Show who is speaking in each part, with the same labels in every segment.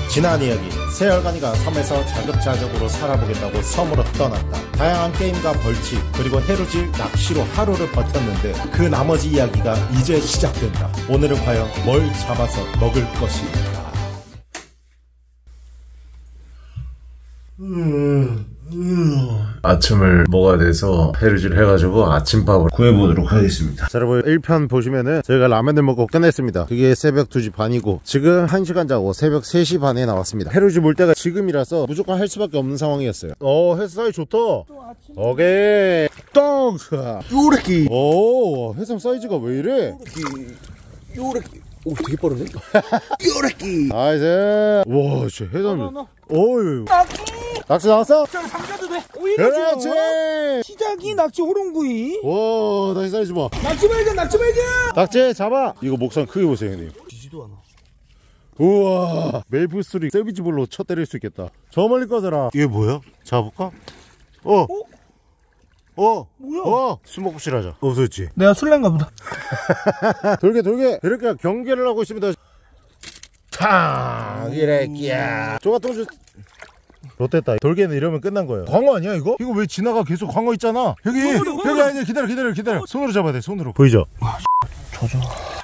Speaker 1: 지난 이야기, 새얼간이가 섬에서 자급자족으로 살아보겠다고 섬으로 떠났다. 다양한 게임과 벌칙, 그리고 해루질 낚시로 하루를 버텼는데 그 나머지 이야기가 이제 시작된다. 오늘은 과연 뭘 잡아서 먹을 것일까? 아침을 먹어야 돼서 해루질 해가지고 아침밥을 구해보도록 하겠습니다. 자, 여러분 1편 보시면은 저희가 라면을 먹고 끝냈습니다. 그게 새벽 2시 반이고 지금 1시간 자고 새벽 3시 반에 나왔습니다. 해루질 물 때가 지금이라서 무조건 할 수밖에 없는 상황이었어요. 해삼 좋다. 오케이 똥 요렇게. 오, 해삼 사이즈가 왜 이래? 요렇게. 오, 되게 빠르네. 요렇게. 나이스. 와, 진짜 해삼이. 어이. 낙지 나왔어?
Speaker 2: 삼가도 돼. 오히려
Speaker 1: 그렇지.
Speaker 2: 좋아. 시작이 낙지 호롱구이.
Speaker 1: 와, 다시 사이즈 봐.
Speaker 2: 낙지 발견, 낙지 발견.
Speaker 1: 낙지 잡아. 이거 목상 크게 보세요, 형님.
Speaker 2: 지지도 않아.
Speaker 1: 우와, 메이플스토리 세비지볼로 쳐 때릴 수 있겠다. 저 멀리 꺼져라. 이게 뭐야? 잡아볼까? 뭐야? 숨먹고실 하자. 없어졌지?
Speaker 2: 내가 술래인가 보다.
Speaker 1: 돌게 이렇게 경계를 하고 있습니다. 탕 이래끼야. 조가통주 롯됐다. 돌개는 이러면 끝난 거예요. 광어 아니야 이거? 이거 왜 지나가? 계속 광어 있잖아. 여기 아니야. 기다려. 손으로 잡아야 돼. 손으로. 보이죠?
Speaker 2: 젖어.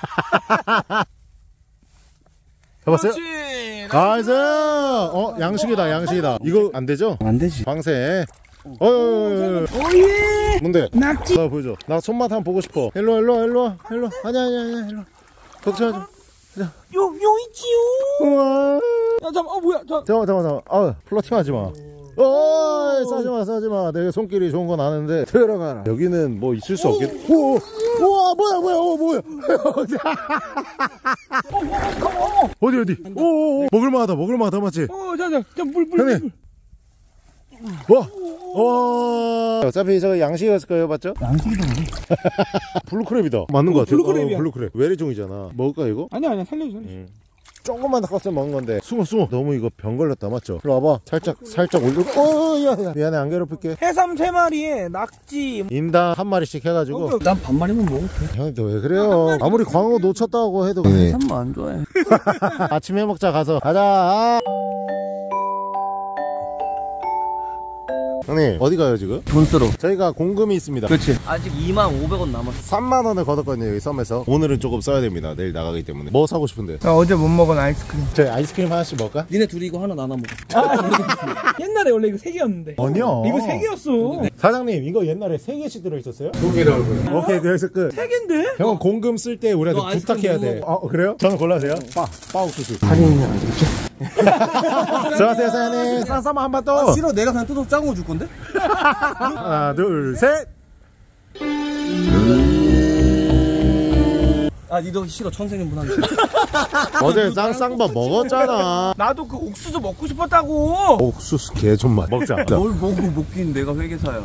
Speaker 1: 잡았어요? 나이스. 양식이다. 이거 안 되죠?
Speaker 2: 안 되지.
Speaker 1: 방생.
Speaker 2: 오예.
Speaker 1: 뭔데?
Speaker 2: 낙지.
Speaker 1: 나 보여줘. 나 손맛 한번 보고 싶어. 일로 와. 아니야. 일로. 걱정하지 마.
Speaker 2: 요 있지요.
Speaker 1: 우와.
Speaker 2: 야, 잠깐. 뭐야?
Speaker 1: 잠깐만. 플러팅 하지 마. 싸지 마. 내가 손길이 좋은 건 아는데 들어가라. 여기는 뭐 있을 수 없겠. 우와, 뭐야. 어디. 먹을만하다, 맞지?
Speaker 2: 자, 물.
Speaker 1: 형님. 와. 어차피 저거 양식이었을 거예요, 맞죠?
Speaker 2: 양식이다.
Speaker 1: 블루크랩이다. 맞는 거 같아.
Speaker 2: 블루크랩이야.
Speaker 1: 블루크랩. 외래종이잖아. 먹을까 이거?
Speaker 2: 아니야. 살려.
Speaker 1: 조금만 닦았으면 먹는 건데. 숨어. 너무 이거 병 걸렸다, 맞죠? 일로 와봐. 살짝 올려. 야. 미안해, 안 괴롭힐게.
Speaker 2: 해삼 3마리에 낙지.
Speaker 1: 인당 한 마리씩 해가지고.
Speaker 2: 난 반마리만 먹을게.
Speaker 1: 형님 또 왜 그래요? 아무리 광어 놓쳤다고 해도.
Speaker 2: 해삼만 안 좋아해.
Speaker 1: 아침 해먹자 가서. 가자. 형님 어디 가요 지금?
Speaker 3: 돈 쓰러.
Speaker 1: 저희가 공금이 있습니다.
Speaker 3: 그렇지. 아직 25,500원 남았어.
Speaker 1: 3만원을 걷었거든요 여기 섬에서. 오늘은 조금 써야 됩니다. 내일 나가기 때문에. 뭐 사고 싶은데?
Speaker 2: 나 어제 못 먹은 아이스크림.
Speaker 1: 저희 아이스크림 하나씩 먹을까?
Speaker 3: 니네 둘이 이거 하나 나눠 먹어.
Speaker 2: 옛날에 원래 이거 3개였는데.
Speaker 1: 아니야.
Speaker 2: 이거 3개였어.
Speaker 1: 사장님 이거 옛날에 3개씩 들어있었어요? 2개라고요. 오케이 여기서 끝.
Speaker 2: 3개인데?
Speaker 1: 형은 공금 쓸 때 우리한테
Speaker 3: 너 아이스크림
Speaker 1: 부탁해야 돼. 그래요? 저는 골라세요. 빠옥수수.
Speaker 2: 할인은 안 되겠죠?
Speaker 1: 들어가세요 사장님. 쌍싸마 한 번 더.
Speaker 3: 싫어. 내가 그냥 뜯어서 작은 거 줄 건데?
Speaker 1: 하나 둘 셋.
Speaker 3: 니도 싫어. 천생연분 하기.
Speaker 1: 어제 쌍밥 먹었잖아.
Speaker 2: 나도 그 옥수수 먹고 싶었다고.
Speaker 1: 옥수수 개 존맛. 먹자.
Speaker 3: 뭘 먹긴 내가 회계사야.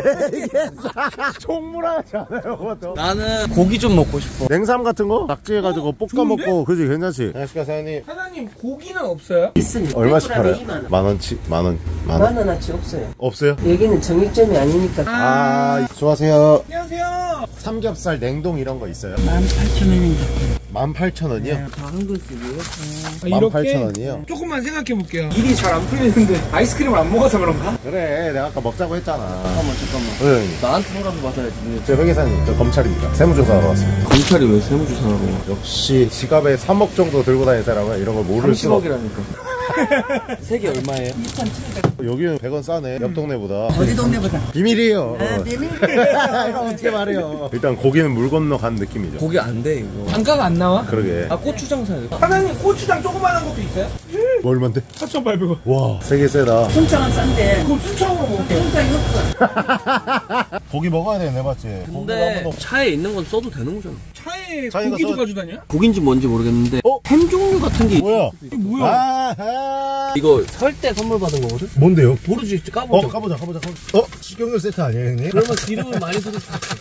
Speaker 1: 총무라하지 않아요 그것도.
Speaker 3: 나는 고기 좀 먹고 싶어.
Speaker 1: 냉삼 같은 거? 낙지 해가지고 볶아
Speaker 2: 좋은데?
Speaker 1: 먹고. 그지 괜찮지? 안녕하십니까 사장님.
Speaker 2: 사장님 고기는 없어요?
Speaker 4: 있습니다.
Speaker 1: 얼마씩 팔아요?
Speaker 4: 100g에 2만 원.
Speaker 1: 만원치? 만원?
Speaker 4: 10,000원어치 없어요.
Speaker 1: 없어요?
Speaker 4: 여기는 정육점이 아니니까.
Speaker 1: 수고하세요.
Speaker 2: 안녕하세요.
Speaker 1: 삼겹살 냉동 이런 거 있어요?
Speaker 4: 18,000원입니다.
Speaker 1: 18,000원이요?
Speaker 4: 작은 거 쓰고요.
Speaker 1: 18,000원이요?
Speaker 2: 조금만 생각해 볼게요. 일이 잘 안 풀리는데 아이스크림을 안 먹어서 그런가?
Speaker 1: 그래 내가 아까 먹자고 했잖아.
Speaker 3: 잠깐만.
Speaker 1: 네,
Speaker 3: 나한테 허락을 받아야지.
Speaker 1: 저 회계사님 저 검찰입니다. 세무조사하러 왔습니다.
Speaker 3: 검찰이 왜 세무조사하러 와?
Speaker 1: 역시 지갑에 3억 정도 들고 다니는 사람은 이런 걸 모를 수가 없어.
Speaker 3: 30억이라니까. 색이 얼마예요?
Speaker 1: 여기는 100원 싸네. 옆 동네보다.
Speaker 4: 어디 동네보다?
Speaker 1: 비밀이에요.
Speaker 4: 비밀.
Speaker 1: 이거 어떻게 말해요. 일단 고기는 물 건너 간 느낌이죠.
Speaker 3: 고기 안 돼 이거.
Speaker 2: 단가가 안 나와?
Speaker 1: 그러게.
Speaker 3: 고추장 사야 돼.
Speaker 2: 사장님 고추장 조그만한 것도 있어요?
Speaker 1: 뭐 얼만데?
Speaker 2: 4,800원.
Speaker 1: 와 세게 세다.
Speaker 4: 순창은 싼데.
Speaker 2: 그럼 순창으로 먹을게요.
Speaker 4: 순창이 없어.
Speaker 1: 고기 먹어야 되네 맞지?
Speaker 3: 근데 차에 있는 건 써도 되는 거잖아.
Speaker 2: 차에
Speaker 1: 자기가
Speaker 2: 고기도
Speaker 1: 써-
Speaker 2: 가져다녀?
Speaker 3: 고기인지 뭔지 모르겠는데 햄 종류 같은 게
Speaker 1: 뭐야?
Speaker 2: 이게 뭐야?
Speaker 3: 이거 설 때 선물 받은 거거든?
Speaker 1: 뭔데요?
Speaker 3: 모르지 까보자.
Speaker 1: 까보자. 식용유 세트 아니야 형님?
Speaker 3: 그러면 기름을 많이 쓰고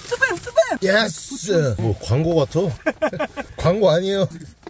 Speaker 1: 예스. 뭐 광고 같아? 광고 아니에요.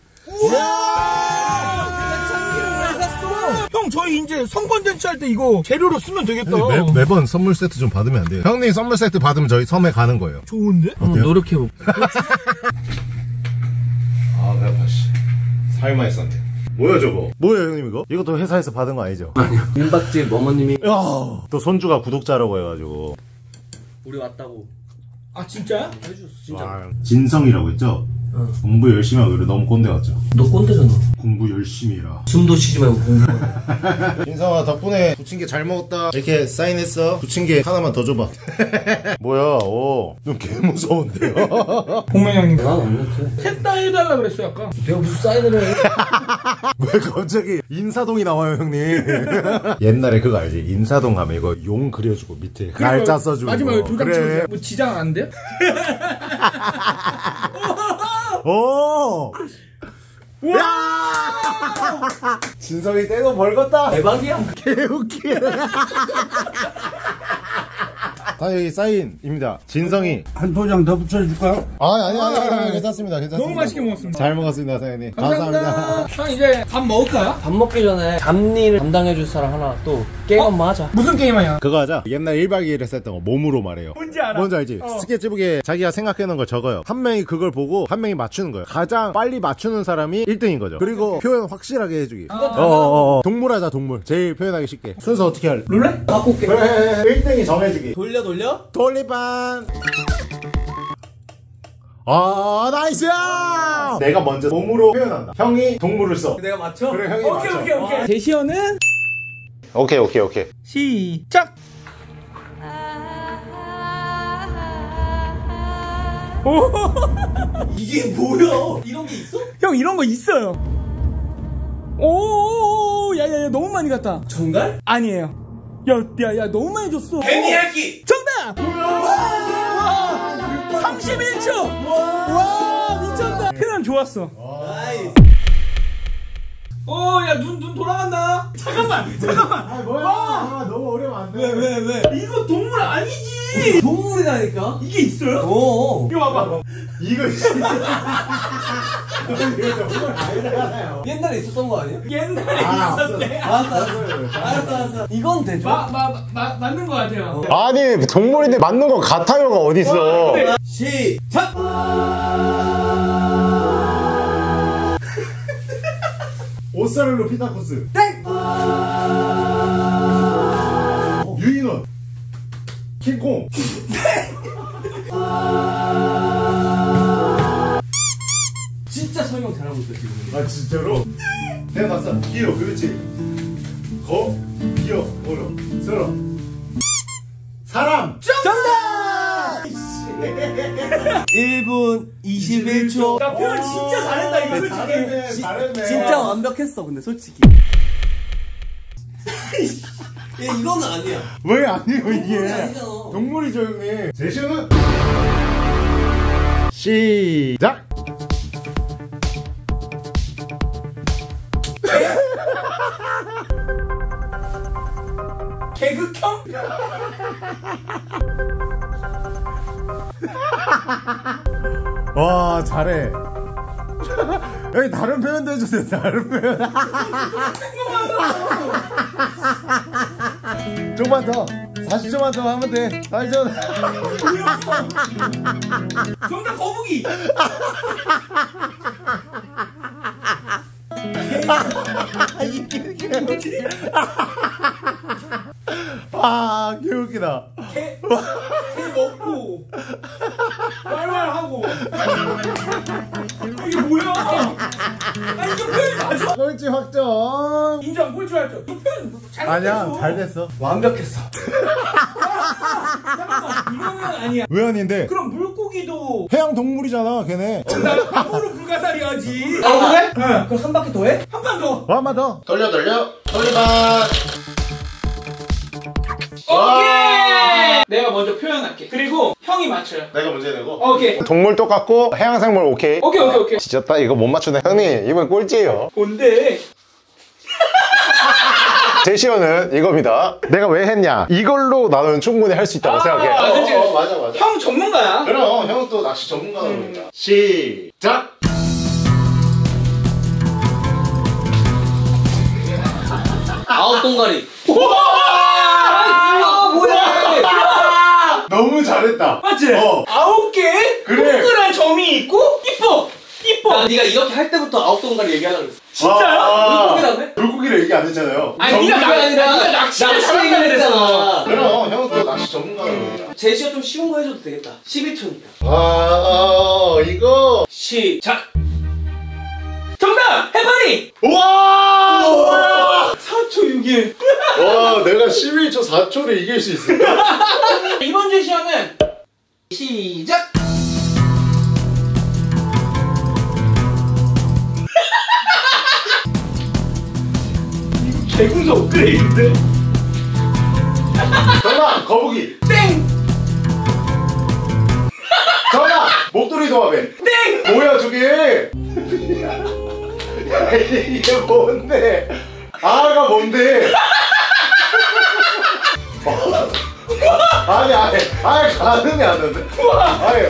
Speaker 2: 형 저희 이제 성건잔치 할 때 이거 재료로 쓰면 되겠다.
Speaker 1: 매번 선물 세트 좀 받으면 안 돼요? 형님 선물 세트 받으면 저희 섬에 가는 거예요.
Speaker 2: 좋은데?
Speaker 3: 노력해볼게.
Speaker 1: 아 배고파 씨. 살만 있었네. 뭐야 저거? 뭐야 형님 이거? 이것도 회사에서 받은 거 아니죠?
Speaker 3: 아니요. 민박집 어머님이
Speaker 1: 또 손주가 구독자라고 해가지고.
Speaker 3: 우리 왔다고
Speaker 2: 아 진짜야?
Speaker 3: 해줬어 진짜.
Speaker 1: 진성이라고 했죠? 공부 열심히 하고 너무 꼰대 같죠?
Speaker 3: 너 꼰대잖아.
Speaker 1: 공부 열심히 해라.
Speaker 3: 숨도 쉬지 말고 공부해.
Speaker 1: 진성아 덕분에 부침개 잘 먹었다. 이렇게 사인했어. 부침개 하나만 더 줘봐. 뭐야? 좀 개 무서운데요?
Speaker 2: 복면 형님
Speaker 3: 난 없는데.
Speaker 2: 셋 다 해달라 그랬어 아까.
Speaker 3: 내가 무슨 사인을 해?
Speaker 1: 왜 갑자기 인사동이 나와요 형님? 옛날에 그거 알지? 인사동 가면 이거 용 그려주고 밑에 날짜 써주고.
Speaker 2: 마지막에 도장
Speaker 1: 그래.
Speaker 2: 찍어줘. 뭐 지장 안 돼요?
Speaker 1: 오! 야! 진성이 떼고 벌겋다.
Speaker 3: 대박이야.
Speaker 1: 개웃기네. 다 여기 사인입니다. 진성이.
Speaker 4: 한 도장 더 붙여줄까요?
Speaker 1: 아니, 괜찮습니다.
Speaker 2: 너무 맛있게 먹었습니다.
Speaker 1: 잘 먹었습니다, 사장님.
Speaker 2: 감사합니다.
Speaker 1: 감사합니다.
Speaker 2: 형 이제 밥 먹을까요?
Speaker 3: 밥 먹기 전에 잡일 담당해줄 사람 하나 또 게임 한번 하자.
Speaker 2: 무슨 게임이야?
Speaker 1: 그거 하자. 옛날 1박 2일 했었던 거 몸으로 말해요.
Speaker 2: 뭔지 알아?
Speaker 1: 뭔지 알지? 스케치북에 자기가 생각해놓은 걸 적어요. 한 명이 그걸 보고 한 명이 맞추는 거예요. 가장 빨리 맞추는 사람이 1등인 거죠. 그리고 표현 확실하게 해주기. 동물 하자, 동물. 제일 표현하기 쉽게. 순서 어떻게 할래?
Speaker 2: 룰렛?
Speaker 3: 바꿀게.
Speaker 1: 그래, 1등이 정해주기.
Speaker 3: 돌려.
Speaker 1: 돌리반. 나이스야! 내가 먼저 몸으로 표현한다. 형이 동물을 써.
Speaker 3: 내가 맞춰?
Speaker 1: 그래, 형이 맞춰.
Speaker 2: 오케이. 제시어는
Speaker 1: 오케이.
Speaker 2: 시작!
Speaker 3: 이게 뭐야? 이런 게 있어?
Speaker 2: 형 이런 거 있어요. 오, 야야야 너무 많이 갔다.
Speaker 3: 정갈?
Speaker 2: 아니에요. 야 너무 많이 줬어.
Speaker 3: 개미핥기!
Speaker 2: 정답! 와! 31초! 와 미쳤다. 표현 좋았어.
Speaker 3: 나이스.
Speaker 2: 야 눈 돌아간다. 잠깐만.
Speaker 1: 뭐야? 너무 어려우면 안 돼.
Speaker 2: 왜? 이거 동물 아니지.
Speaker 3: 동물이라니까?
Speaker 2: 이게 있어요?
Speaker 3: 오.
Speaker 2: 이거 봐봐.
Speaker 1: 이거 진짜. 이거 정말 아니잖아요.
Speaker 3: 옛날에 있었던 거 아니야?
Speaker 2: 옛날에 있었네.
Speaker 3: 알았어. 이건 되죠?
Speaker 2: 맞는 거 같아요.
Speaker 1: 아니, 동물인데 맞는 거 같아요가 어딨어.
Speaker 3: 시작!
Speaker 1: 오사를로 피타쿠스. 땡! 유인원. 킹콩.
Speaker 3: 진짜 설명 잘하고 있어 지금.
Speaker 1: 아, 진짜로? 내가 봤어. 기어, 그렇지. 기어, 어려. 서러. 사람!
Speaker 2: 정답!
Speaker 3: 1분 21초.
Speaker 2: 야 표현 진짜 잘했다 이거 솔직히.
Speaker 1: 잘했네.
Speaker 3: 진짜 완벽했어 근데 솔직히. 야 이거는 아니야.
Speaker 1: 왜 아니에요,
Speaker 3: 동물이
Speaker 1: 이게?
Speaker 3: 아니잖아.
Speaker 1: 동물이죠, 형님. 제시어는? 시작!
Speaker 2: 개그형?
Speaker 1: 와, 잘해. 여기 다른 표현도 해주세요, 다른 표현. 좀만 더. 40초만 더 하면 돼. 알죠?
Speaker 2: 정답 거북이.
Speaker 1: 아, 개웃기다.
Speaker 2: 개 먹고 말말하고. 이게 뭐야? 이거 표현이 맞아?
Speaker 1: 꼴찌 확정.
Speaker 2: 인정 꼴찌 할죠. 이거 표현 잘못했어.
Speaker 1: 아니야, 잘 됐어.
Speaker 3: 완벽했어.
Speaker 2: 잠깐만 이거는 아니야.
Speaker 1: 왜 아닌데?
Speaker 2: 그럼 물고기도
Speaker 1: 해양 동물이잖아, 걔네.
Speaker 2: 나 방으로 불가사리하지.
Speaker 3: 그래? 그럼 한 바퀴 더 해?
Speaker 2: 한 번 더.
Speaker 1: 한 번 더. 돌리반.
Speaker 2: 오케이. 내가 먼저 표현할게. 그리고 형이 맞춰요.
Speaker 1: 내가 문제 내고.
Speaker 2: 오케이.
Speaker 1: 동물 똑같고 해양생물 오케이.
Speaker 2: 오케이.
Speaker 1: 지졌다. 이거 못 맞추네. 형님, 이번 꼴찌예요.
Speaker 2: 뭔데?
Speaker 1: 제시어는 이겁니다. 내가 왜 했냐? 이걸로 나는 충분히 할 수 있다고 생각해.
Speaker 2: 그치.
Speaker 1: 맞아.
Speaker 2: 형 전문가야.
Speaker 1: 그럼 형은 또 낚시 전문가다 보니까. 시작.
Speaker 3: 아웃 동가리.
Speaker 1: 너무 잘했다.
Speaker 2: 맞지?
Speaker 1: 9개?
Speaker 2: 그래. 동그란 점이 있고 이뻐.
Speaker 3: 이뻐. 네가 이렇게 할 때부터 아웃동가를 얘기하려고 그랬어.
Speaker 1: 진짜요?
Speaker 3: 물고기라며?
Speaker 1: 물고기를 얘기 안 했잖아요.
Speaker 2: 아니 네가 낚시
Speaker 3: 얘기를 했잖아.
Speaker 1: 그럼 형은 또 낚시 전문가로.
Speaker 3: 제시가 좀 쉬운 거 해줘도 되겠다. 11초니까.
Speaker 1: 이거.
Speaker 3: 시작. 정답! 해파리!
Speaker 1: 와!
Speaker 3: 4초 6일.
Speaker 1: 와, 내가 11초 4초를 이길 수 있을까?
Speaker 2: 이번 제시어는
Speaker 3: 시작!
Speaker 2: 개군소 업그레이드인데?
Speaker 1: 정답! 거북이.
Speaker 2: 땡!
Speaker 1: 정답! 목도리 도마뱀.
Speaker 2: 땡!
Speaker 1: 뭐야 저게? 이게 뭔데? 아가 뭔데? 아니 가늠이 안 되는데? 아니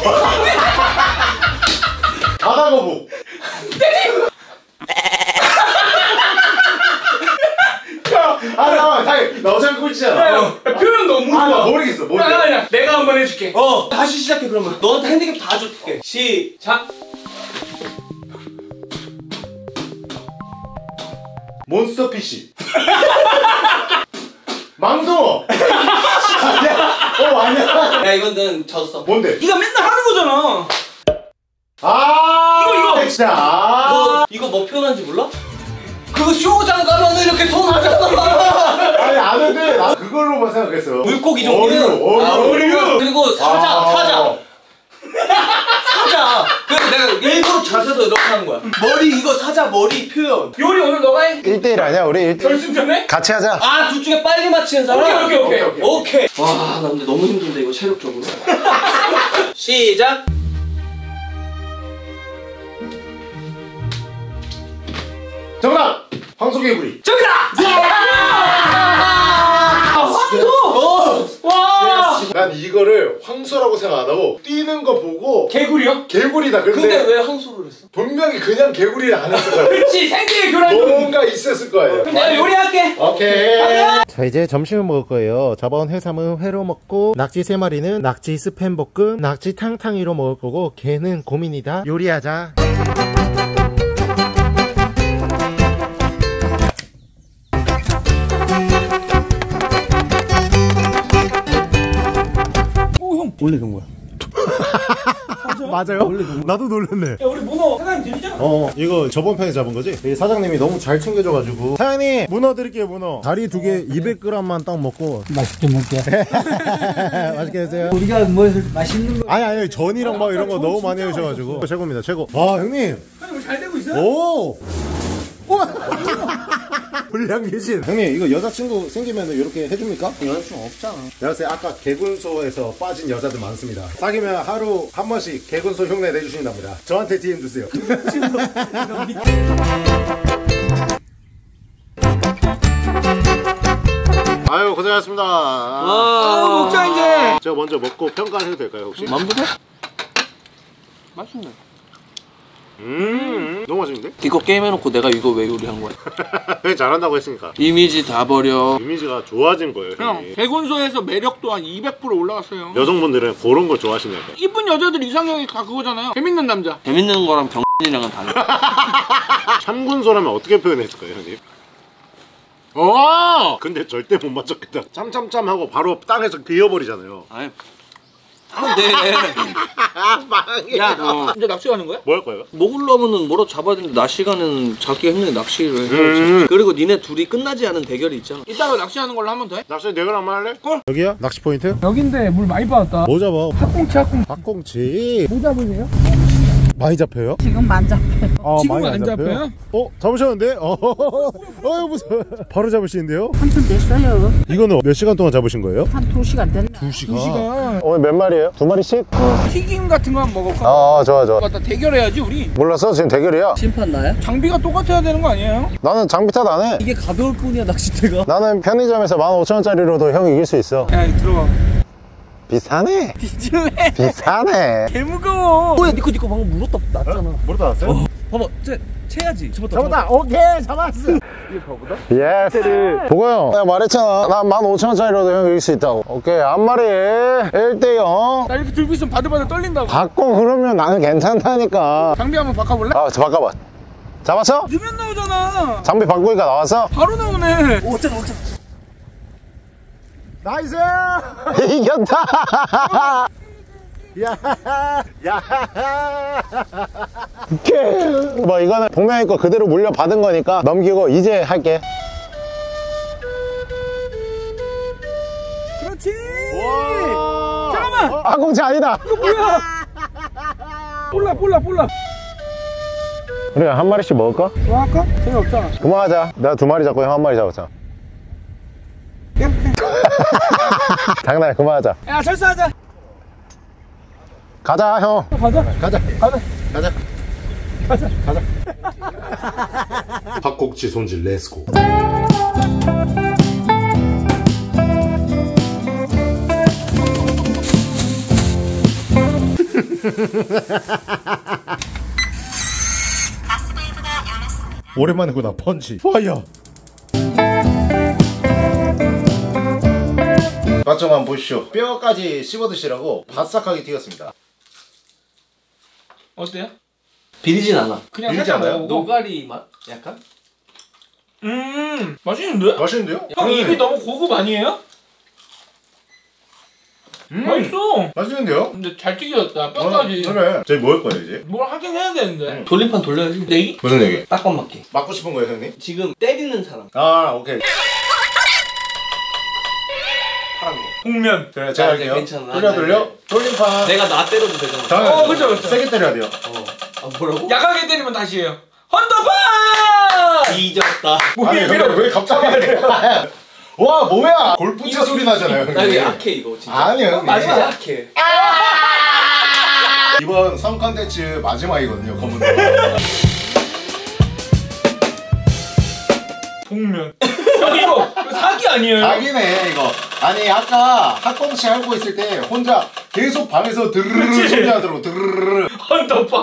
Speaker 1: 바다거북. 나 어차피 꼴찌잖아.
Speaker 2: 표현 너무 좋아.
Speaker 1: 나 모르겠어.
Speaker 2: 아니야. 내가 한번 해줄게.
Speaker 3: 다시 시작해 그러면. 너한테 핸디캡 다 줄게. 시작!
Speaker 1: 몬스터 피쉬. 망둥어. 아니야. 아니야.
Speaker 3: 야 이건 졌어.
Speaker 1: 뭔데?
Speaker 2: 네가 맨날 하는 거잖아.
Speaker 1: 이거 진짜.
Speaker 3: 너 이거 뭐 표현한지 몰라? 그거 쇼장 가면 이렇게 손 하잖아.
Speaker 1: 아니 아는데 나 그걸로만 생각했어.
Speaker 3: 물고기 종류.
Speaker 1: 어류.
Speaker 3: 그리고 사자. 그래서 내가 일부러 자세도 이렇게 하는 거야. 머리 이거 사자 머리 표현.
Speaker 2: 요리 오늘 너가 해.
Speaker 1: 1대1 아니야 우리 1대1.
Speaker 2: 결승전에?
Speaker 1: 같이 하자.
Speaker 3: 아 둘 중에 빨리 맞히는 사람?
Speaker 2: 오케이.
Speaker 3: 와 나 근데 너무 힘든데 이거 체력적으로. 시작.
Speaker 1: 정답! 황소개구리.
Speaker 2: 저기다!
Speaker 3: 황소!
Speaker 2: 와!
Speaker 1: 난 이거를 황소라고 생각 안 하고 뛰는 거 보고
Speaker 2: 개구리요?
Speaker 1: 개구리다.
Speaker 3: 근데 왜 황소를 했어?
Speaker 1: 분명히 그냥 개구리를 안 했을 거야.
Speaker 2: 그렇지 생태계 교란.
Speaker 1: 뭔가 있었을 거예요.
Speaker 2: 그럼 내가 요리할게.
Speaker 1: 오케이.
Speaker 5: 자, 이제 점심을 먹을 거예요. 잡아온 해삼은 회로 먹고, 낙지 3마리는 낙지 스팸 볶음, 낙지 탕탕이로 먹을 거고, 걔는 고민이다. 요리하자.
Speaker 2: 형
Speaker 3: 원래 그런 거야.
Speaker 5: 맞아요? 나도 놀랐네.
Speaker 2: 야 우리 문어 사장님 드리잖아.
Speaker 5: 이거 저번 편에 잡은 거지? 이 사장님이 너무 잘 챙겨줘가지고. 사장님, 문어 드릴게요, 문어. 다리 2개 200g만 딱 먹고.
Speaker 4: 맛있게 먹게.
Speaker 5: 맛있게 드세요.
Speaker 4: 우리가 뭐 맛있는 거.
Speaker 5: 아니, 전이랑 막 이런 거 너무 많이 해주셔가지고. 최고입니다, 최고. 와, 형님.
Speaker 2: 형님 잘 되고 있어요?
Speaker 5: 오! 불량 계신. 형님, 이거 여자친구 생기면 이렇게 해줍니까?
Speaker 3: 여자친구 없잖아.
Speaker 5: 내가 봤을 때 아까 개군소에서 빠진 여자들 많습니다. 사귀면 하루 한 번씩 개군소 흉내 내주신답니다. 저한테 DM 주세요. 아유, 고생하셨습니다.
Speaker 2: 먹자 이제.
Speaker 5: 제가 먼저 먹고 평가해도 될까요, 혹시?
Speaker 3: 맘대로? 맛있네.
Speaker 5: 너무 맛있는데?
Speaker 3: 이거 게임 해놓고 내가 이거 왜 요리한 거야?
Speaker 5: 형이 잘한다고 했으니까.
Speaker 3: 이미지 다 버려.
Speaker 5: 이미지가 좋아진 거예요,
Speaker 2: 형
Speaker 5: 형이.
Speaker 2: 개군소에서 매력도 한 200% 올라갔어요.
Speaker 5: 여성분들은 그런 걸 좋아하시네요.
Speaker 2: 이쁜 여자들 이상형이 다 그거잖아요. 재밌는 남자.
Speaker 3: 재밌는 거랑 병신이랑은 달라.
Speaker 5: 참군소라면 어떻게 표현했을까요, 형님? 근데 절대 못 맞췄겠다. 짬짬짬 하고 바로 땅에서 그어버리잖아요.
Speaker 3: 아니. 네.
Speaker 2: 야, 이제 낚시 가는 거야?
Speaker 5: 뭐 할 거예요?
Speaker 3: 먹으려면은 뭐라도 잡아야 되는데 낮 시간에는 잡기가 힘든 낚시를 해야지. 그리고 니네 둘이 끝나지 않은 대결이 있잖아.
Speaker 2: 이따가 낚시하는 걸로 하면 돼?
Speaker 5: 낚시 내가 한번 할래? 여기야? 낚시 포인트?
Speaker 2: 여긴데 물 많이 빠졌다.
Speaker 5: 뭐 잡아?
Speaker 2: 학꽁치.
Speaker 5: 박꽁치.
Speaker 2: 뭐 잡으세요?
Speaker 5: 많이 잡혀요?
Speaker 4: 지금 안 잡혀요.
Speaker 5: 아,
Speaker 2: 지금은
Speaker 5: 많이
Speaker 2: 안 잡혀요?
Speaker 5: 잡으셨는데? 무슨 바로 잡으시는데요?
Speaker 4: 한푼 됐어요.
Speaker 5: 이거는 몇 시간 동안 잡으신 거예요?
Speaker 4: 한 2시간 됐나?
Speaker 5: 2시간. 오늘 몇 마리예요? 2마리씩?
Speaker 2: 튀김 같은 거 한번 먹을까?
Speaker 5: 좋아.
Speaker 2: 맞다, 대결해야지 우리.
Speaker 5: 몰랐어? 지금 대결이야.
Speaker 3: 심판 나야?
Speaker 2: 장비가 똑같아야 되는 거 아니에요?
Speaker 5: 나는 장비 탓 안 해.
Speaker 3: 이게 가벼울 뿐이야 낚싯대가.
Speaker 5: 나는 편의점에서 15,000원짜리로도 형 이길 수 있어.
Speaker 2: 야, 들어와.
Speaker 5: 비싸네.
Speaker 2: 뒤질래?
Speaker 5: 비싸네.
Speaker 2: 개 무거워.
Speaker 3: 뭐야 니꺼 방금 물었다 났잖아.
Speaker 5: 물어 닿았어요?
Speaker 2: 봐봐, 채야지.
Speaker 5: 잡았다. 오케이, 잡았어. 예스. 보고요. 내가 말했잖아. 나 15,000원짜리로도 형 이길 수 있다고. 오케이, 한 마리 1대0.
Speaker 2: 나 이렇게 들고 있으면 바들바들 떨린다고.
Speaker 5: 바꿔 그러면 나는 괜찮다니까.
Speaker 2: 장비 한번 바꿔볼래?
Speaker 5: 아, 바꿔봐. 잡았어?
Speaker 2: 넣으면 나오잖아.
Speaker 5: 장비 바꾸니까 나왔어?
Speaker 2: 바로 나오네. 오잖아.
Speaker 5: 나이스! 이겼다! 야, 오케이. 뭐 이거는 동명이 거 그대로 물려받은 거니까 넘기고 이제 할게.
Speaker 2: 그렇지. 잠깐만.
Speaker 5: 공치 아니다.
Speaker 2: 이거 뭐야? 볼라.
Speaker 5: 우리 한 마리씩 먹을까?
Speaker 2: 뭐 할까? 재미없잖아.
Speaker 5: 그만하자. 내가 2마리 잡고 형 한 마리 잡았잖아. 장난해, 그만하자.
Speaker 2: 야, 철수하자.
Speaker 5: 가자, 형.
Speaker 2: 가자.
Speaker 1: 핫꼭지 손질 렛츠고. 오랜만이구나. 펀치 파이어. 맛 좀 한번 보시죠. 뼈까지 씹어 드시라고 바싹하게 튀겼습니다.
Speaker 2: 어때요?
Speaker 3: 비리진 않아.
Speaker 2: 그냥
Speaker 1: 비리지
Speaker 2: 살짝
Speaker 1: 않아요?
Speaker 2: 먹어보고.
Speaker 3: 노가리 맛? 약간?
Speaker 2: 맛있는데?
Speaker 1: 맛있는데요?
Speaker 2: 형 입이 너무 고급 아니에요? 맛있어.
Speaker 1: 맛있는데요?
Speaker 2: 근데 잘 튀겼다. 뼈까지.
Speaker 1: 그래. 저희 뭐 할 거예요 이제?
Speaker 2: 뭘 하긴 해야 되는데.
Speaker 3: 돌림판 돌려야지. 내기?
Speaker 1: 무슨 얘기?
Speaker 3: 딱밤 맞게.
Speaker 1: 맞고 싶은 거예요 형님?
Speaker 3: 지금 때리는 사람.
Speaker 1: 아 오케이.
Speaker 3: 파란 거.
Speaker 2: 복면.
Speaker 1: 그래 제가
Speaker 3: 이제
Speaker 1: 할게요.
Speaker 3: 괜찮아.
Speaker 1: 돌려. 돌림판.
Speaker 3: 내가 나 때려도 되잖아.
Speaker 1: 당연하죠.
Speaker 2: 그쵸.
Speaker 1: 세게 때려야 돼요.
Speaker 3: 아 뭐라고?
Speaker 2: 약하게 때리면 다시 해요. 헌터파!
Speaker 3: 잊었다.
Speaker 1: 아니 형님 왜 갑자기 와 뭐야 골프채 소리 나잖아요
Speaker 3: 나 이거
Speaker 1: 형님.
Speaker 3: 약해 이거 진짜.
Speaker 1: 아니요 형님.
Speaker 3: 진짜 약해.
Speaker 1: 이번 3컨텐츠 마지막이거든요 검은 거.
Speaker 2: 복면. 형 이거 사기 아니에요?
Speaker 1: 자기네 이거. 아니 아까 핫꽁치 하고 있을 때 혼자 계속 방에서 드르르
Speaker 2: 그치?
Speaker 1: 소리 나더라고. 드르르.
Speaker 2: 헌터파.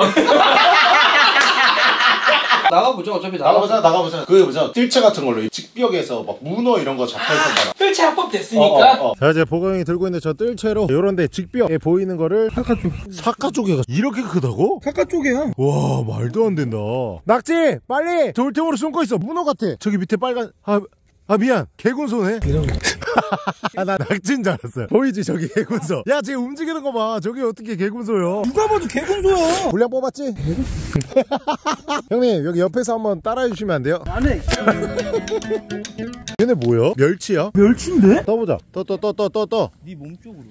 Speaker 3: 나가보죠. 어차피
Speaker 1: 나가보자. 그게 보자. 뜰채 같은 걸로 직벽에서 막 문어 이런 거 잡혀 있었잖아.
Speaker 2: 뜰채 합법 됐으니까.
Speaker 5: 자, 이제 보경이 들고 있는 저 뜰채로 요런데 직벽에 보이는 거를 사카 쪽에가 이렇게 크다고?
Speaker 2: 사카 쪽이야.
Speaker 5: 와, 말도 안 된다. 낙지! 빨리! 돌틈으로 숨고 있어. 문어 같아. 저기 밑에 빨간 미안. 개군소네. 나 낙지인 줄 알았어. 보이지 저기 개군소. 야, 쟤 움직이는 거 봐. 저기 어떻게 개군소요?
Speaker 2: 누가 봐도 개군소야.
Speaker 5: 분량 뽑았지? 형님 여기 옆에서 한번 따라해 주시면 안 돼요?
Speaker 2: 안 해.
Speaker 5: 얘네 뭐야? 멸치야?
Speaker 2: 멸치인데?
Speaker 5: 떠보자. 떠.
Speaker 2: 네 몸쪽으로.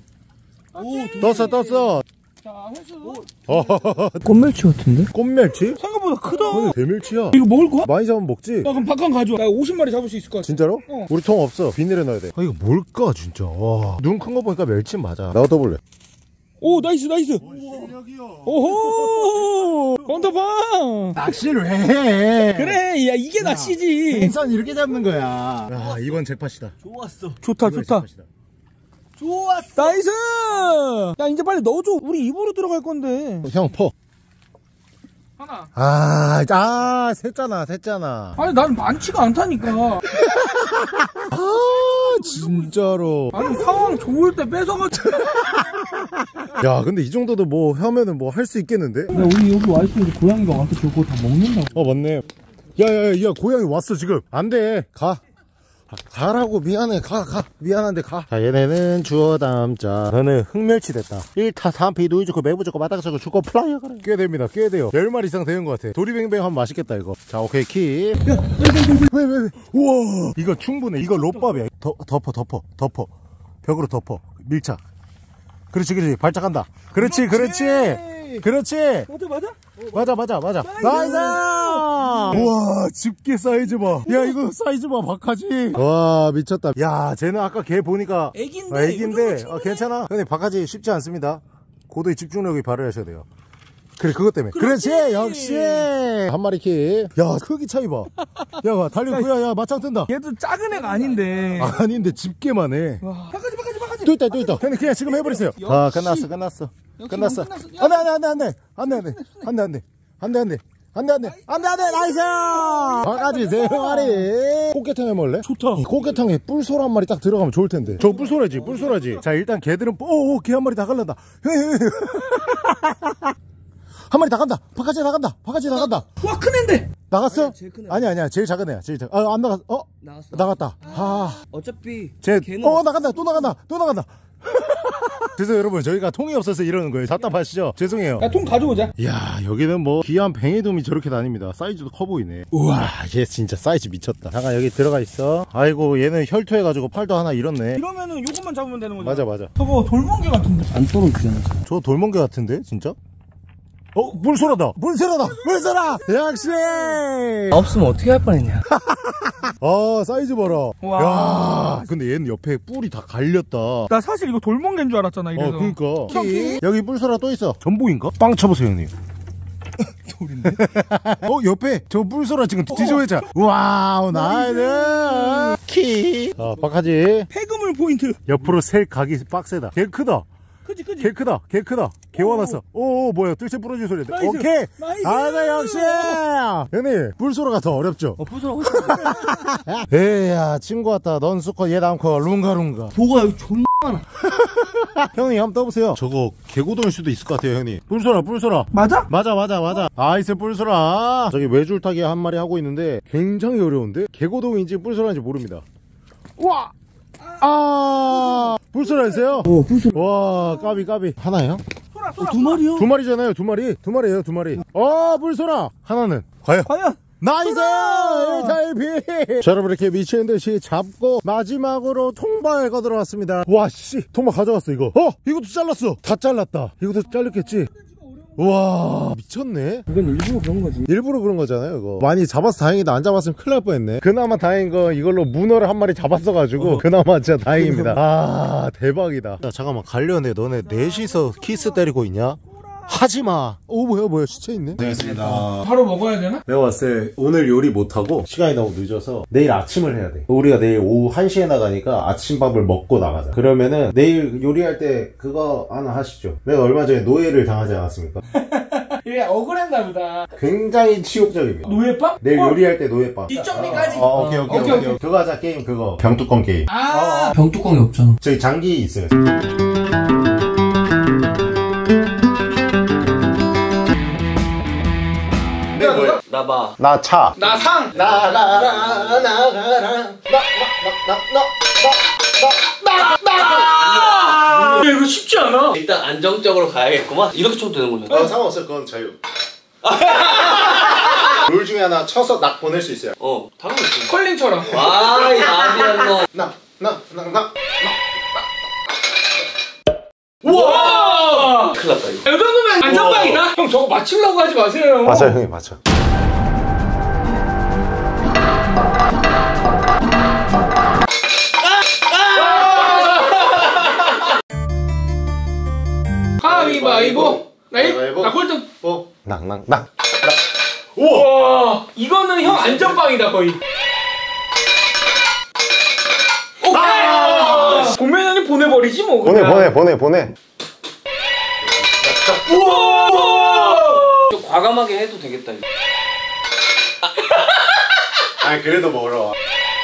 Speaker 5: 떴어.
Speaker 2: 자, 회수.
Speaker 5: 꽃멸치 같은데? 꽃멸치?
Speaker 2: 생각보다 크다.
Speaker 5: 아니, 대멸치야.
Speaker 2: 이거 먹을 거야?
Speaker 5: 많이 잡으면 먹지?
Speaker 2: 야, 그럼 박한 가져와. 나 50마리 잡을 수 있을 것 같아.
Speaker 5: 진짜로?
Speaker 2: 어.
Speaker 5: 우리 통 없어. 비닐에 넣어야 돼. 이거 뭘까 진짜. 와. 눈 큰 거 보니까 멸치 맞아. 나도 떠볼래.
Speaker 2: 오, 나이스. 오호! 헌터파!
Speaker 5: 낚시를 왜 해?
Speaker 2: 그래, 야, 이게 낚시지.
Speaker 5: 생선 이렇게 잡는 거야. 야, 이번 잭팟이다.
Speaker 2: 좋다. 좋았어. 나이스! 야, 이제 빨리 넣어줘. 우리 입으로 들어갈 건데.
Speaker 5: 형 퍼.
Speaker 2: 하나.
Speaker 5: 샜잖아.
Speaker 2: 아니, 난 많지가 않다니까.
Speaker 5: 진짜로.
Speaker 2: 아니, 상황 좋을 때 뺏어가지고.
Speaker 5: 야, 근데 이 정도도 뭐 하면은 뭐 할 수 있겠는데?
Speaker 2: 야, 우리 여기 와 있으면 고양이가 와서 저거 다 먹는다고.
Speaker 5: 맞네. 야, 고양이 왔어, 지금. 안 돼. 가라고. 미안해. 미안한데 가. 자, 얘네는 주워 담자. 너는 흑멸치 됐다. 1타 3피 누이 좋고 매부 좋고 마다가 좋고 죽고 플라이어 가라. 꽤 됩니다. 꽤 돼요. 10마리 이상 되는 것 같아. 도리뱅뱅 하면 맛있겠다, 이거. 자, 오케이, 키. 왜. 우와. 이거 충분해. 이거 롯밥이야. 덮어. 벽으로 덮어. 밀착. 그렇지. 발작한다. 그렇지. 맞아. 나이스! 우와, 집게 사이즈 봐. 야, 이거 사이즈 봐, 박하지. 와, 미쳤다. 야, 쟤는 아까 걔 보니까. 애기인데. 괜찮아. 근데 박하지 쉽지 않습니다. 고도의 집중력이 발휘하셔야 돼요. 그래, 그것 때문에. 그렇지, 역시. 한 마리 키. 야, 크기 차이 봐. 야, 달려, 야, 맞짱 뜬다.
Speaker 2: 얘도 작은 애가 아닌데.
Speaker 5: 아닌데, 집게만 해.
Speaker 2: 바가지.
Speaker 5: 또 있다. 그냥 지금 해버리세요. 끝났어. 끝났어. 안 돼. 안돼 나이스. 바가지 3마리. 꽃게탕 해먹을래? 좋다. 이 꽃게탕에 뿔소라 한 마리 딱 들어가면 좋을 텐데. 저 뿔소라지. 자 일단 개들은 개 한 마리 다 갈란다. 한 마리 나간다. 바가지 나간다.
Speaker 2: 와, 큰 앤데.
Speaker 5: 나갔어?
Speaker 3: 제일 큰 애.
Speaker 5: 아니야 제일 작은 애야. 안 나갔어.
Speaker 3: 나갔어.
Speaker 5: 나갔다.
Speaker 3: 어차피
Speaker 5: 걔는 나간다. 또 나간다. 그래서 여러분 저희가 통이 없어서 이러는 거예요. 답답하시죠? 죄송해요.
Speaker 2: 야, 통 가져오자.
Speaker 5: 이야 여기는 뭐 귀한 뱅에돔이 저렇게 다닙니다. 사이즈도 커 보이네. 우와 얘 진짜 사이즈 미쳤다. 잠깐 여기 들어가 있어. 아이고 얘는 혈투해가지고 팔도 하나 잃었네.
Speaker 2: 이러면은 요것만 잡으면 되는 거죠?
Speaker 5: 맞아.
Speaker 2: 저거 돌멍게 같은데.
Speaker 3: 안 떨어지잖아.
Speaker 5: 저 돌멍게 같은데 진짜? 물소라다. 역시.
Speaker 3: 없으면 어떻게 할 뻔했냐.
Speaker 5: 사이즈 봐라.
Speaker 2: 와.
Speaker 5: 야 근데 얘는 옆에 뿔이 다 갈렸다.
Speaker 2: 나 사실 이거 돌멍게인 줄 알았잖아, 이래서.
Speaker 5: 그니까. 여기 뿔소라 또 있어. 전복인가? 빵 쳐보세요 형님.
Speaker 2: 돌인데?
Speaker 5: 옆에 저 뿔소라 지금 뒤져외자. 와우 나이스 키. 박하지.
Speaker 2: 폐그물 포인트.
Speaker 5: 옆으로 셀 각이 빡세다. 개 크다.
Speaker 2: 그지.
Speaker 5: 개 크다. 개 화났어. 뭐야 뜰채 부러질 소리.
Speaker 2: 나이스.
Speaker 5: 오케이.
Speaker 2: 나이스.
Speaker 5: 역시. 형님 뿔소라가 더 어렵죠?
Speaker 3: 부서라.
Speaker 5: 에야 친구 왔다. 넌 수컷 얘 남컷 룽가룽가.
Speaker 3: 뭐가 여기 존나 많아.
Speaker 5: 형님 한번 떠보세요. 저거 개고동일 수도 있을 것 같아요 형님. 뿔소라.
Speaker 2: 맞아?
Speaker 5: 맞아. 아이스 뿔소라. 저기 외줄타기 한 마리 하고 있는데 굉장히 어려운데 개고동인지 뿔소라인지 모릅니다. 우와. 뿔소라였어요?
Speaker 2: 뿔소라.
Speaker 5: 와 까비 하나예요?
Speaker 2: 소라.
Speaker 3: 두 마리요?
Speaker 5: 두 마리잖아요. 두 마리예요. 뿔소라 하나는 과연 나이스! 1타1피! 자, 여러분, 이렇게 미친 듯이 잡고, 마지막으로 통발가 들어왔습니다. 와, 씨! 통발 가져왔어, 이거. 이것도 잘랐어! 다 잘랐다. 이것도 잘렸겠지? 우와, 미쳤네?
Speaker 2: 이건 일부러 그런 거지.
Speaker 5: 일부러 그런 거잖아요, 이거. 많이 잡아서 다행이다. 안 잡았으면 큰일 날 뻔했네. 그나마 다행인 건 이걸로 문어를 한 마리 잡았어가지고, 그나마 진짜 다행입니다. 대박이다. 야, 잠깐만, 관련해. 너네 넷이서 키스 때리고 있냐? 하지마. 뭐야 시체 있네. 되겠습니다.
Speaker 2: 바로 먹어야 되나?
Speaker 5: 내가 봤을 때 오늘 요리 못하고 시간이 너무 늦어서 내일 아침을 해야 돼. 우리가 내일 오후 1시에 나가니까 아침밥을 먹고 나가자. 그러면은 내일 요리할 때 그거 하나 하시죠. 내가 얼마 전에 노예를 당하지 않았습니까?
Speaker 2: 얘 억울했나 보다.
Speaker 5: 굉장히 치욕적입니다.
Speaker 2: 노예빵?
Speaker 5: 내일 요리할 때 노예빵.
Speaker 2: 뒷정리까지?
Speaker 5: 오케이. 그거 하자. 게임 그거 병뚜껑 게임.
Speaker 3: 병뚜껑이 없잖아.
Speaker 5: 저기 장기 있어요.
Speaker 3: 나봐.
Speaker 5: 나 차.
Speaker 2: 나 상. 야, 이거 쉽지 않아.
Speaker 3: 일단 안정적으로 가야겠구만. 이렇게 쳐도 되는 거냐?
Speaker 5: 상관없어요. 그건 자유. 룰 중에 하나 쳐서 낙 보낼 수 있어요.
Speaker 3: 당연히.
Speaker 2: 컬링처럼.
Speaker 3: 와, 이 나비한 거.
Speaker 2: 우와!
Speaker 3: 큰일 났다, 이거.
Speaker 2: 이 정도면 안전빵이다? 형, 저거 맞추려고 하지 마세요.
Speaker 5: 맞아 형님 맞아.
Speaker 2: 가위바위보. 나 꼴등.
Speaker 5: 낙.
Speaker 2: 우와! 이거는 형 안전빵이다, 거의. 오케이! 공면 형님 보내버리지, 뭐.
Speaker 5: 보내.
Speaker 2: 우와!
Speaker 3: 좀 과감하게 해도 되겠다, 이거.
Speaker 5: 아니 그래도 멀어.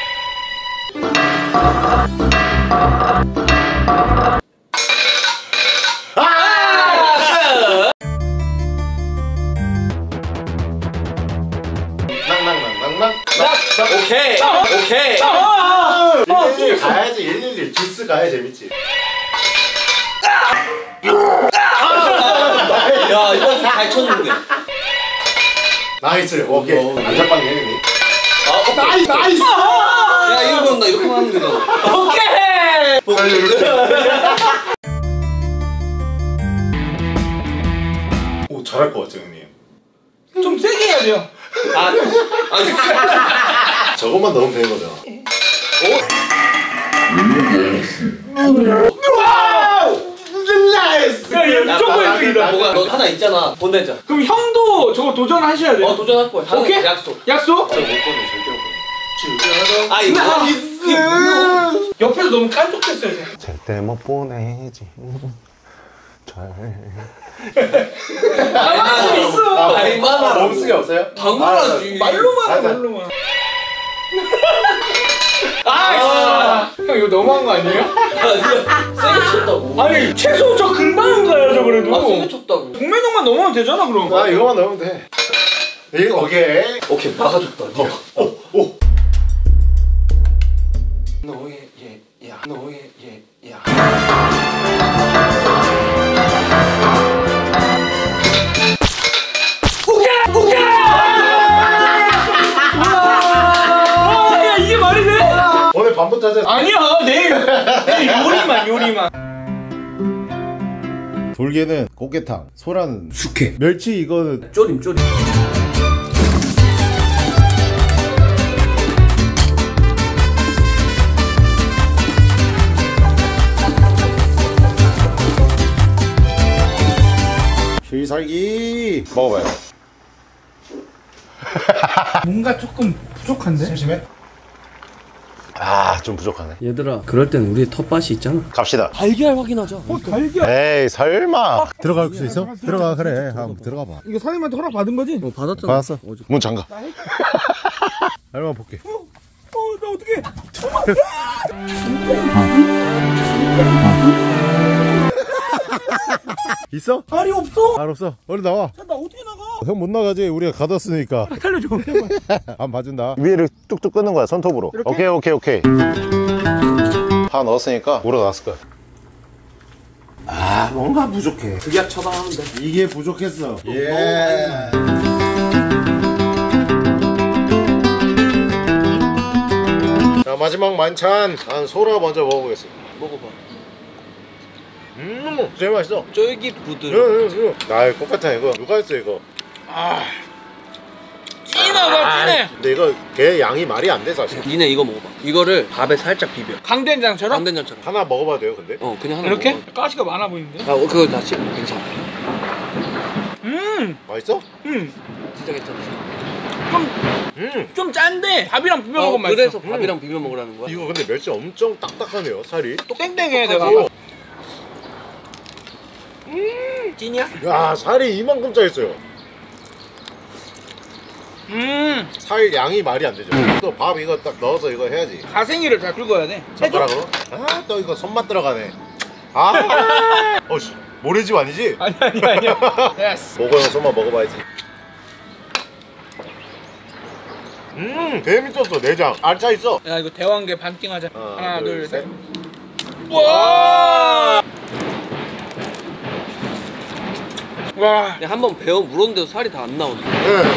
Speaker 3: 오케이.
Speaker 5: 오케이. 가야지 111 기스 가야 재밌지.
Speaker 3: 야, 이거 좀 잘 쳤는데.
Speaker 5: 나이스. 오케이. 안전빵 얘네.
Speaker 3: 나이스. 야, 이건 나 이렇게 하면 되잖아.
Speaker 2: 오케이!
Speaker 5: 오 잘할 것 같아 형님.
Speaker 2: 좀 세게 해야 돼요.
Speaker 5: 저것만 넣으면 되는 거잖아. 나이스!
Speaker 2: 야, 얘 무조건 1등이다.
Speaker 3: 뭐가 너 하나 있잖아. 보내자.
Speaker 2: 그럼 형도 저거 도전하셔야 돼요.
Speaker 3: 도전할 거야.
Speaker 2: 오케이?
Speaker 3: 약속.
Speaker 2: 약속?
Speaker 5: 못 보내 절대 못 보내.
Speaker 3: 이거.
Speaker 2: 나이스! 옆에서 너무 깐족했어요,
Speaker 5: 절대 못 보내지.
Speaker 2: 나만 있어.
Speaker 3: 얼마나
Speaker 1: 몸쓰기 없어요?
Speaker 3: 당연하지.
Speaker 2: 말로만 말로만. 형 이거 너무한 거 아니에요?
Speaker 3: 세게 쳤다고.
Speaker 2: 아니 최소 저 금방 가야죠 그래도.
Speaker 3: 세게 쳤다고.
Speaker 2: 동면역만 넘으면 되잖아 그럼.
Speaker 1: 아 이거만 넣으면 돼. 이거 오케이.
Speaker 3: 오케이 막아줬다.
Speaker 1: 오.
Speaker 3: 너의 얘야. 너의 얘야.
Speaker 2: 야 이게 말이 돼?
Speaker 1: 오늘 밤부터 하자.
Speaker 2: 아니야 내일 요리만.
Speaker 1: 돌게는 꽃게탕, 소라는
Speaker 3: 숙회.
Speaker 1: 멸치 이거는
Speaker 3: 쪼림.
Speaker 1: 실살기 먹어봐요.
Speaker 2: 뭔가 조금 부족한데?
Speaker 1: 심심해? 아, 좀 부족하네.
Speaker 3: 얘들아, 그럴 땐 우리의 텃밭이 있잖아.
Speaker 1: 갑시다.
Speaker 3: 달걀 확인하자.
Speaker 2: 달걀.
Speaker 1: 에이, 설마. 들어갈 수 있어? 들어가, 그래. 한번 들어가 봐.
Speaker 2: 이거 사장님한테 허락 받은 거지?
Speaker 3: 받았잖아.
Speaker 1: 받았어? 문 잠가. 얼마 볼게.
Speaker 2: 나 어떡해.
Speaker 1: 있어?
Speaker 2: 알이 없어.
Speaker 1: 알 없어. 얼른 나와.
Speaker 2: 나 어떻게 나가?
Speaker 1: 형 못 나가지. 우리가 가뒀으니까.
Speaker 2: 살려줘.
Speaker 1: 안 봐준다. 위를 뚝뚝 끊는 거야, 손톱으로.
Speaker 2: 이렇게?
Speaker 1: 오케이. 다 넣었으니까 우러났을 거야. 아, 뭔가 부족해.
Speaker 3: 극약 처방하는데.
Speaker 1: 이게 부족했어. 예. 자, 마지막 만찬. 난 소라 먼저 먹어보겠습니다.
Speaker 3: 먹어봐.
Speaker 1: 제일 맛있어.
Speaker 3: 쫄깃부드러워.
Speaker 1: 나 똑같아 이거. 누가 했어 이거?
Speaker 2: 찐하다 찐해.
Speaker 1: 근데 이거 걔 양이 말이 안 돼 사실.
Speaker 3: 니네 이거 먹어봐. 이거를 밥에 살짝 비벼.
Speaker 2: 강된장처럼?
Speaker 3: 강된장처럼.
Speaker 1: 하나 먹어봐도 돼요 근데?
Speaker 3: 그냥 하나
Speaker 2: 이렇게?
Speaker 3: 먹어.
Speaker 2: 가시가 많아 보이는데?
Speaker 3: 그거 나 지금 괜찮아.
Speaker 1: 맛있어?
Speaker 3: 진짜 괜찮아.
Speaker 2: 좀 짠데 밥이랑 비벼 먹으면 맛있어.
Speaker 3: 그래서 밥이랑 비벼 먹으라는 거야?
Speaker 1: 이거 근데 멸치 엄청 딱딱하네요 살이.
Speaker 2: 땡땡해 내가.
Speaker 3: 찐이야?
Speaker 1: 야 살이 이만큼 짜있어요. 살 양이 말이 안 되죠. 또 밥 이거 딱 넣어서 이거 해야지.
Speaker 2: 가생이를 잘 긁어야 돼.
Speaker 1: 젓가락으로? 아 또 이거 손맛 들어가네. 어씨 모래집 아니지?
Speaker 2: 아니야. 됐어.
Speaker 1: 먹어요 손맛 먹어봐야지. 개 미쳤어 내장 알차 있어.
Speaker 2: 야 이거 대왕게 반띵하자. 하나 둘 셋.
Speaker 1: 와.
Speaker 2: 와.
Speaker 3: 한번 배워 물었는데도 살이 다 안 나오네.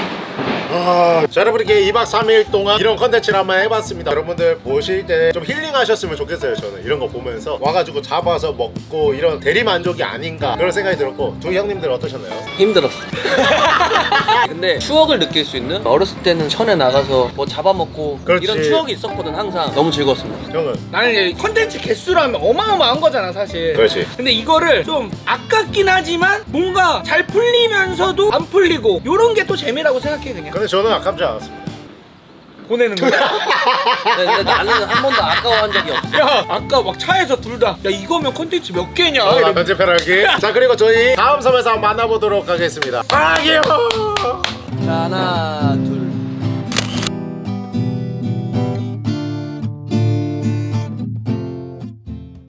Speaker 1: 자 여러분 이렇게 2박 3일 동안 이런 컨텐츠를 한번 해봤습니다. 여러분들 보실 때 좀 힐링하셨으면 좋겠어요. 저는 이런 거 보면서 와가지고 잡아서 먹고 이런 대리만족이 아닌가 그런 생각이 들었고 두 형님들 어떠셨나요?
Speaker 3: 힘들었어. 근데 추억을 느낄 수 있는 어렸을 때는 천에 나가서 뭐 잡아먹고
Speaker 1: 그렇지.
Speaker 3: 이런 추억이 있었거든. 항상 너무 즐거웠습니다.
Speaker 1: 형은?
Speaker 2: 나는 이제 컨텐츠 개수라면 어마어마한 거잖아 사실.
Speaker 1: 그렇지.
Speaker 2: 근데 이거를 좀 아깝긴 하지만 뭔가 잘 풀리면서도 안 풀리고 요런 게 또 재미라고 생각해 그냥.
Speaker 1: 근데 저는 아깝지 않았습니다.
Speaker 2: 보내는 거야.
Speaker 3: 근데 나는 한 번도 아까워한 적이 없어.
Speaker 2: 야 아까 막 차에서 둘 다 야 이거면 컨텐츠 몇 개냐.
Speaker 1: 편집해라기. 자 그리고 저희 다음 섬에서 한번 만나보도록 하겠습니다. 아기요.